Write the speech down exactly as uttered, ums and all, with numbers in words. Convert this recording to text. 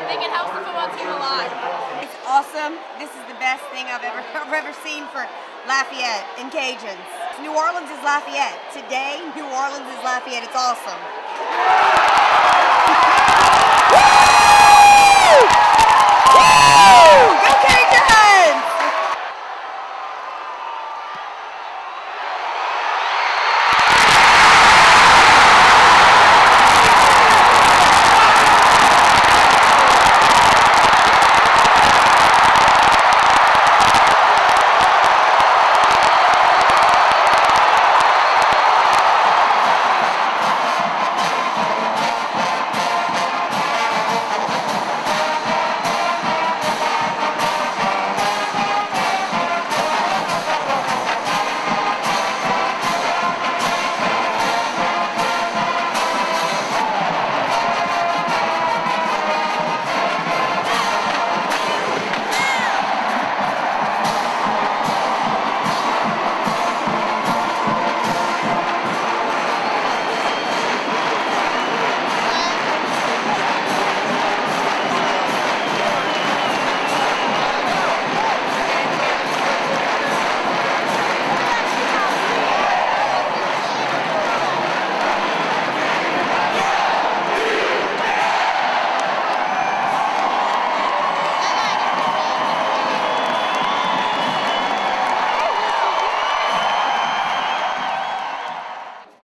think it helps the football team a lot. It's awesome. This is the best thing I've ever I've ever seen for Lafayette and Cajuns. New Orleans is Lafayette. Today, New Orleans is Lafayette. It's awesome.